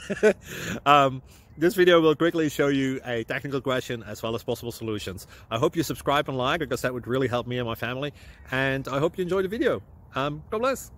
This video will quickly show you a technical question as well as possible solutions. I hope you subscribe and like, because that would really help me and my family. And I hope you enjoy the video. God bless.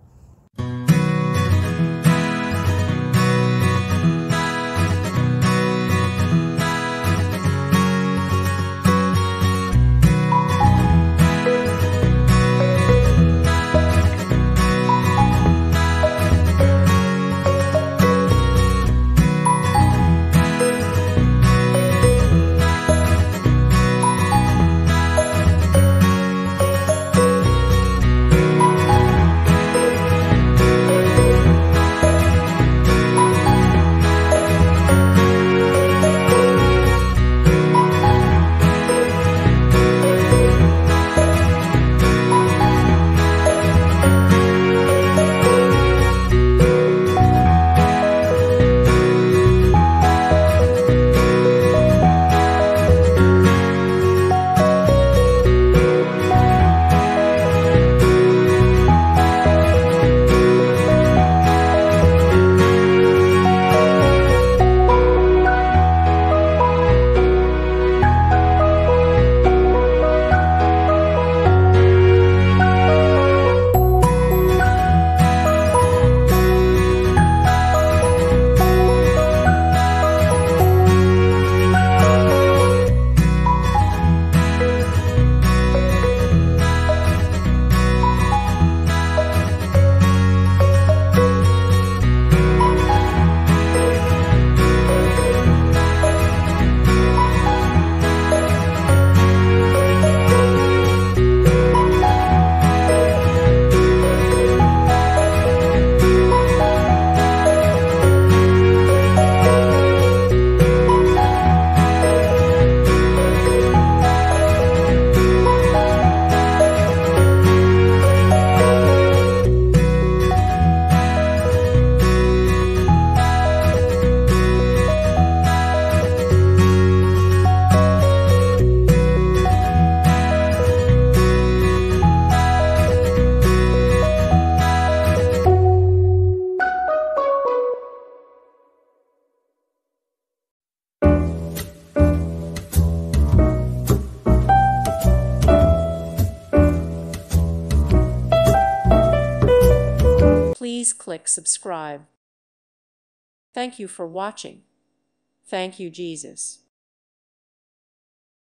Please click subscribe. Thank you for watching. Thank you, Jesus.